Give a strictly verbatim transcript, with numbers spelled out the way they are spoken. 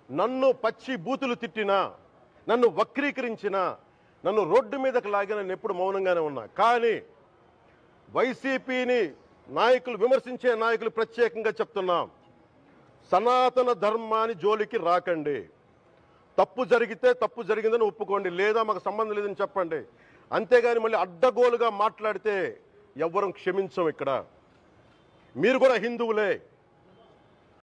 నన్ను పచ్చి బూతులు తిట్టినా, నన్ను వక్రీకరించినా, నన్ను రోడ్డు మీదకి లాగిన నేను ఎప్పుడు మౌనంగానే ఉన్నా. కానీ వైసీపీని నాయకులు విమర్శించే నాయకులు ప్రత్యేకంగా చెప్తున్నాం, సనాతన ధర్మాన్ని జోలికి రాకండి. తప్పు జరిగితే తప్పు జరిగిందని ఒప్పుకోండి, లేదా మాకు సంబంధం లేదని చెప్పండి. అంతేగాని మళ్ళీ అడ్డగోలుగా మాట్లాడితే ఎవ్వరం క్షమించం. ఇక్కడ మీరు కూడా హిందువులే.